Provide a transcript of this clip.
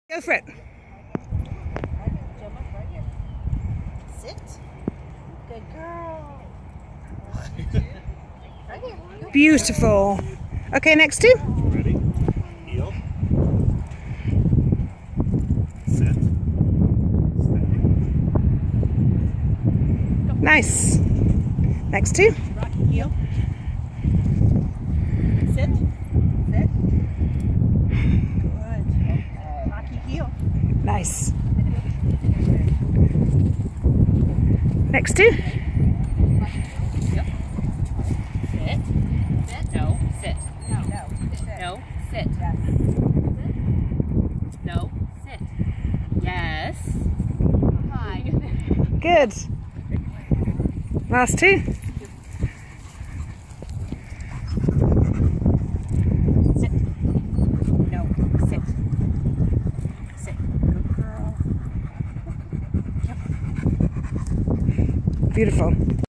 Go for it. Sit. Good girl. Right here. Beautiful. Okay, next two. Ready? Heel. Sit. Stay. Nice. Next two. Rocky heel. Sit. Sit. Good. Okay. Rocky heel. Nice. Next two. Yep. Sit. Sit. No. Sit. No. No. No. Sit. Yes. No. Sit. Yes. Hi. Good. Last two. Sit. No. Sit. Sit. Good girl. Beautiful.